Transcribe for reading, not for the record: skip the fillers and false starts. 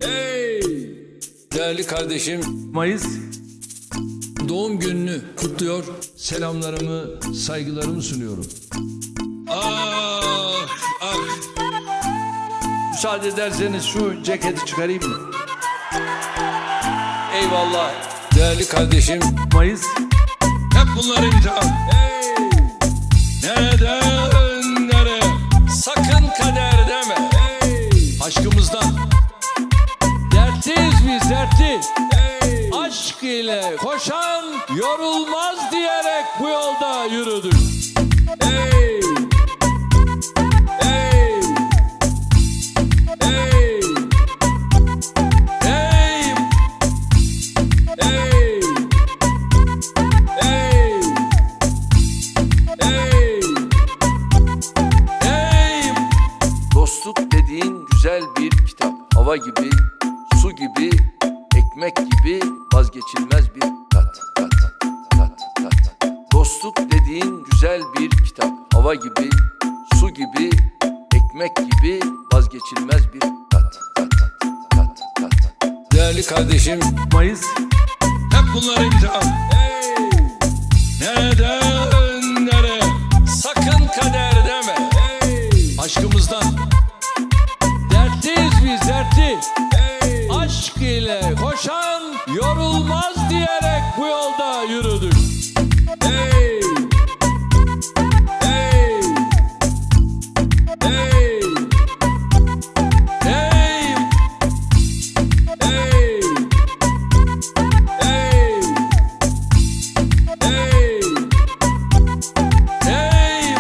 Hey! Değerli kardeşim, Mayıs doğum gününü kutluyor, selamlarımı, saygılarımı sunuyorum. Ah, ah! müsaade ederseniz şu ceketi çıkarayım mı? Eyvallah. Değerli kardeşim, Mayıs hep bunlar imtihan. Hey! Nereden nereye? Sakın kader deme. Hey! aşkımızdan. Dertliyiz biz, dertli. Hey! Aşk ile koşan yorulmaz diyerek bu yolda yürüdük. Hey! Hey! Hey! Hey, Hey! Hey! Hey! hey. Dostluk dediğin güzel bir kitap. Hava gibi, su gibi, ekmek gibi vazgeçilmez bir tat, tat, tat, tat. Dostluk dediğin güzel bir kitap. Hava gibi, su gibi, ekmek gibi vazgeçilmez bir tat, tat, tat, tat. Değerli kardeşim, Mayıs hep bunlar imtihan. Hey! Nereden nereye? Sakın kader deme. Hey! aşkımızdan. Dertliyiz biz, dertli. Hey! Aşk ile koşan yorulmaz diyerek bu yolda yürüdük. Hey! Hey! Hey! Hey, Hey! Hey! Hey! hey.